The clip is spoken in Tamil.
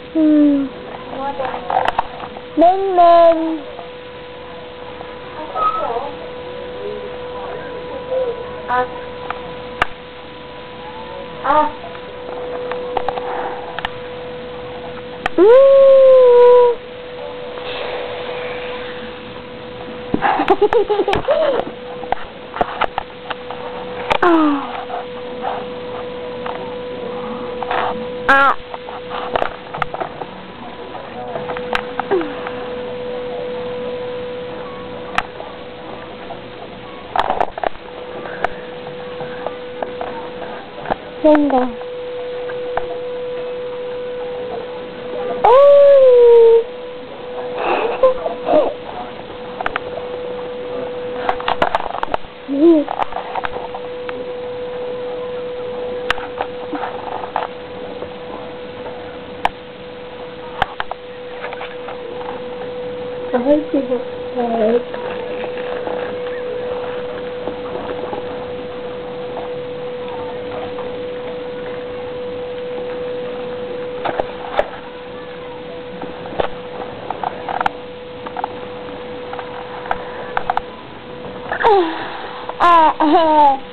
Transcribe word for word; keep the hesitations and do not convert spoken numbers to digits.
Hmm. Men men. Ah. Ah. Mm. Ah. Ah. Venga. ¡Ay! Sí. Ay, qué bonito. Ah, ah, ah.